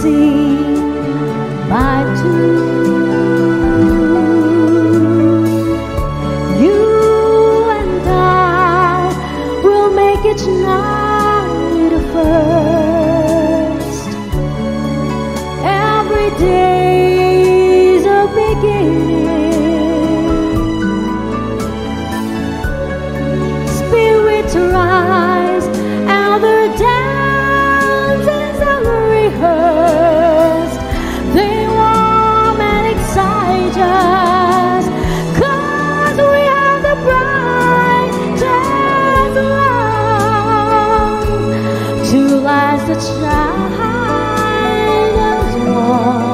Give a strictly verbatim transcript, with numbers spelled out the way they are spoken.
sing my tune. You and I will make each night a first. Every day's a beginning. Spirits rise and the dances are rehearsed. They warm and excite us, 'cause we have the brightest love. Two lights that shine as one.